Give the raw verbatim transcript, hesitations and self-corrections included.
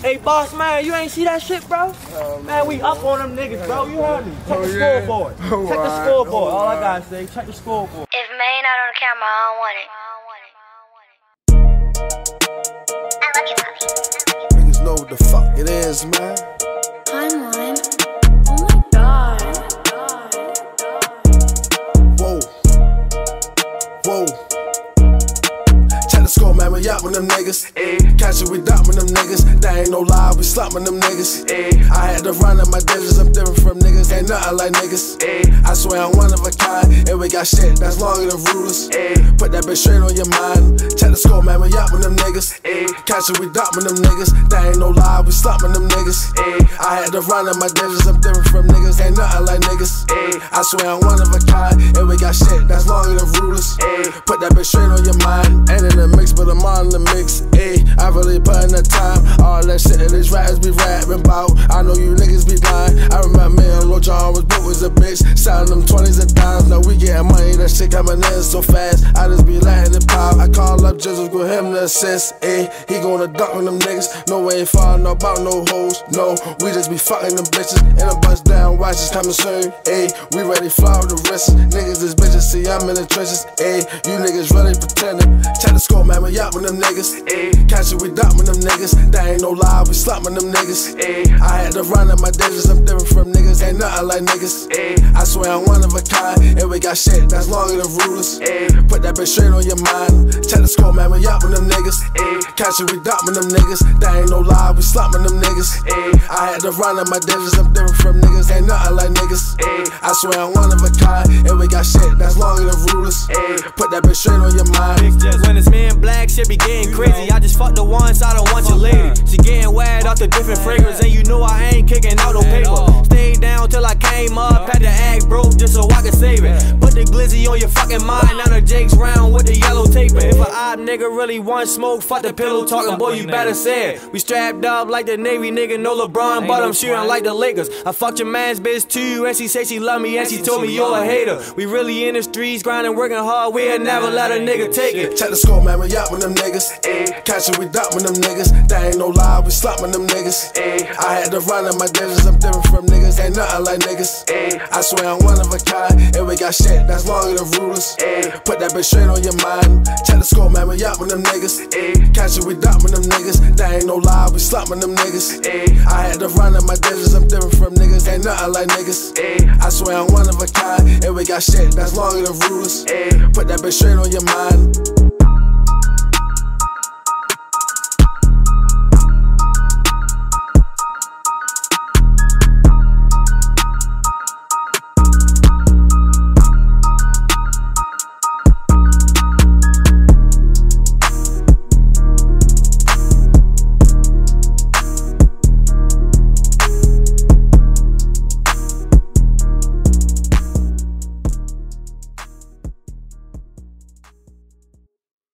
Hey, boss man, you ain't see that shit, bro? Oh, man, we up on them niggas, bro. You heard me. Check oh, the yeah. scoreboard. Oh, check the scoreboard. Oh, all I gotta say, check the scoreboard. If May not on the camera, I don't want it. I love you, Bobby. Niggas know what the fuck it is, man. Timeline. Oh my god. Whoa. Whoa. Check the score, man, we out with them niggas. Ay. Catch it, we dot with them niggas. That ain't no lie, we slopping them niggas. Ay. I had to run in my digits, I'm different from niggas. Ain't nothing like niggas. Ay. I swear I'm one of a kind, and we got shit that's longer than rulers. Ay. Put that bitch straight on your mind. Check the score, man, we out with them niggas. Ay. Catch it, we dot with them niggas. That ain't no lie, we slopping them niggas. Ay. I had to run in my digits, I'm different from niggas. Ain't nothing like niggas. Ay. I swear I'm one of a kind, and we got shit that's longer than rulers. Ay. Put that bitch straight on your mind. Ain't in the mix, but I'm on the mix. Ay. I really put in the time. All that shit that these rappers be rapping about, I know you niggas be lying. I remember me and Lil John was broke as a bitch, selling them twenties and dimes. Now we getting money, that shit coming in so fast. I just be letting it pop. I call up Jizzle, go him to assist. Ay. He gonna duck with them niggas. No way ain't falling about no hoes. No, we just be fucking them bitches. And a bust down, watch us coming soon. Ay. We ready fly with the wrists. Niggas is bitches, see I'm in the trenches. Ay. You niggas really pretending. Check the score, man, we out with them niggas. Ay. Catch it, we dot with them niggas. That ain't no lie, we slopping them niggas. Ay. I had to run in my digits, I'm different from niggas. Ain't nothing like niggas. Ay. I swear I'm one of a kind, and we got shit that's longer than rulers. Ay. Put that bitch straight on your mind. Check the score, man, we out with them niggas. Ay. Catch it, we dot with them niggas. That ain't no lie, we slopping them niggas. Ay. I had to run in my digits, I'm different from niggas. Ain't nothing like niggas. Ay. I swear I'm one of a kind, and we got shit that's longer than rulers. Ay. Put that bitch straight on your mind. When it's me and Black, shit be getting crazy. I just fucked the one, so I don't want your lady. She getting wet off the different fragrance, and you know I ain't kicking out no paper. Stayed down till I came up, had to act broke just so I could save it. Put the glizzy on your fucking mind, now the Jake's round with the yellow tape. If a odd nigga really want smoke, fuck the pillow talking, boy, you better say it. We strapped up like the Navy nigga, no LeBron, but I'm shooting like the Lakers. I fucked your man's bitch too, and she say she love me, and she told me you're a hater. We really in the streets, grinding, working hard, we'll never let a nigga take it. Check the score, man, we out with them niggas. Ay. Catch it, we dot with them niggas. That ain't no lie, we slopping them niggas. Ay. I had to run in my digits, I'm different from niggas. Ain't nothing like niggas. Ay. I swear I'm one of a kind, and we got shit that's longer than rulers. Ay. Put that bitch straight on your mind. Check the score, man, we out with them niggas. Ay. Catch it, we dot with them niggas. That ain't no lie, we slopping them niggas. Ay. I had to run in my digits, I'm different from niggas. Ain't nothing like niggas. Ay. I swear I'm one of a kind, and we got shit that's longer than rulers. Ay. Put that bitch straight on your mind.